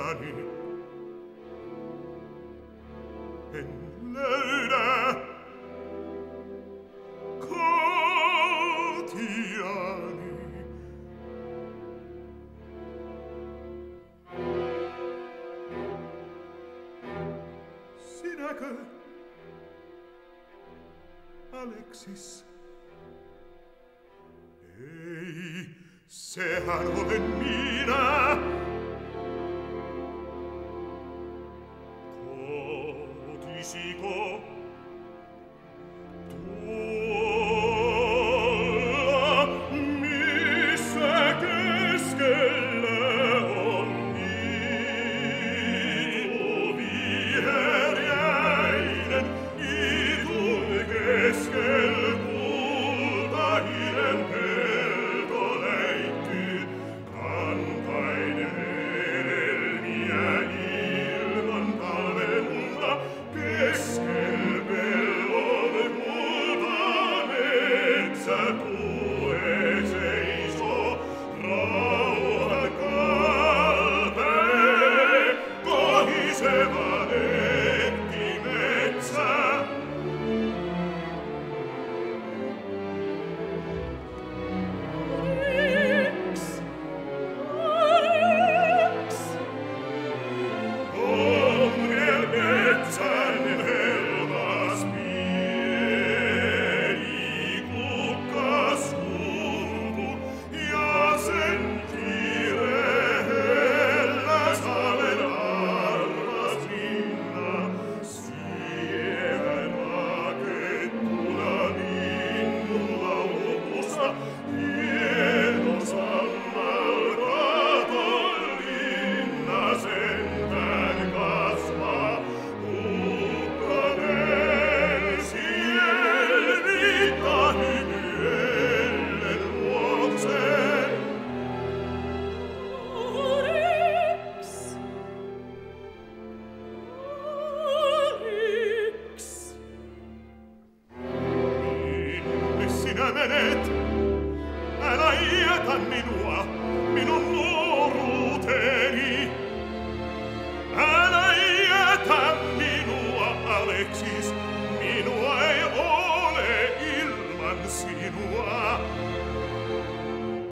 oceani en löydä kotiani. Sinäkö, Aleksis? Ei, sehän olen minä. Kotisiko tuolla, missä keskellä on niitu viheriäinen, niitun keskel kultainen pelto leikkyy, kankainen hedelmiä ilman talven unta, keskel pellon kultametsä tulee seisoo, rauhan kalpee, kohiseva lehtimetsä. On vielä metsän helmas pieni kukkasumpu, ja sen kirehellä salen armas linna. Siellä rakettuna linnun laulupussa, hieno sammalkaton linna sentään kasvaa. Ukkonen sieltä hymyellen luokseen. Aleks, Aleks. Minne sinä menet? Älä jätä minua, minun luo.